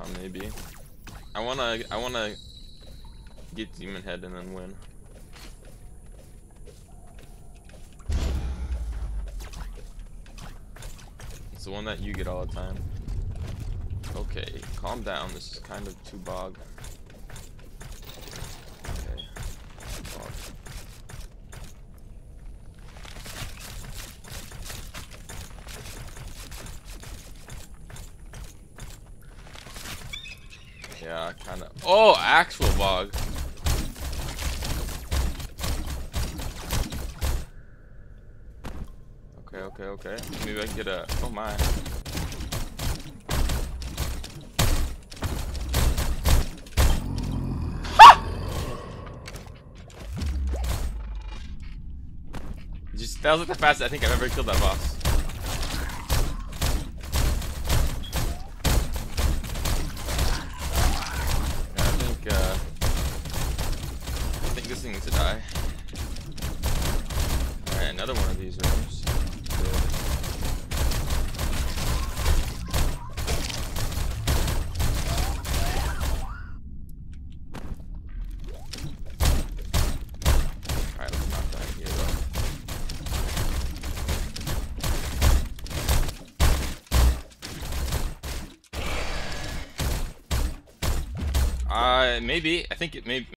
maybe. I wanna get Demon Head and then win. It's the one that you get all the time. Okay, calm down. This is kind of too bog. Okay. Bog. Yeah, kind of. Oh, actual bog. Okay. Maybe I can get a. Oh my. That was like the fastest I think I've ever killed that boss. Yeah, I think this thing needs to die. Alright, another one of these rooms. Good. Alright, let's knock that here though. Maybe. I think it may